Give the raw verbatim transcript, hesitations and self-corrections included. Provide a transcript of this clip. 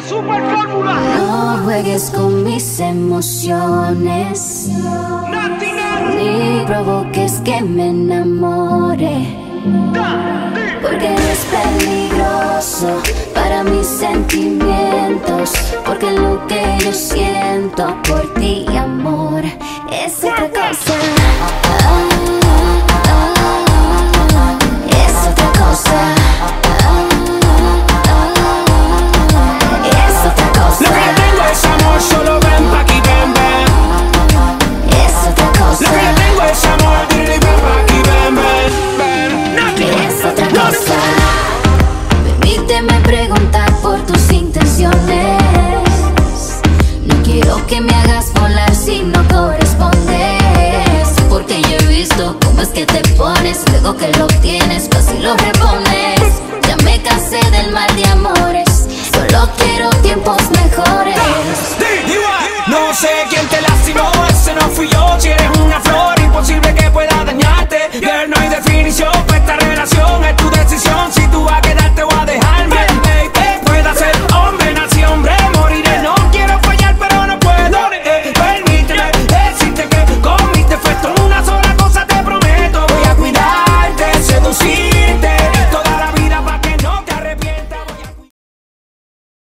super fórmula. No juegues con mis emociones, ni provoques que me enamore, porque es peligroso para mis sentimientos, porque lo que yo siento por ti, amor, es otra cosa. Ah, ah, ah, es otra cosa. Ah, ah, es otra cosa. Lo que yo tengo es amor, solo ven pa' aquí, ven, ven. Es otra cosa. Lo que yo tengo es amor, dile, ven pa' aquí, ven, ven, ven. Es otra cosa. Permíteme preguntar por tus intenciones. No quiero que me hagas volar si no correspondes, porque yo he visto cómo es que te pones, luego que lo obtienes fácil lo repones. Ya me cansé del mal de amores, solo quiero tiempos mejores. No sé quién te lastimó, ese no fui yo. Si eres